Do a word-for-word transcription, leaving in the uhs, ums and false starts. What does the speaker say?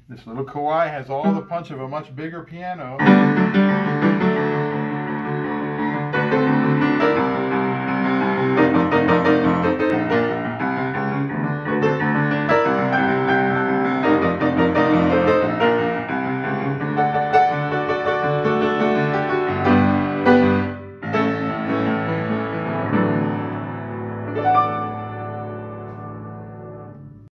This little Kawai has all the punch of a much bigger piano.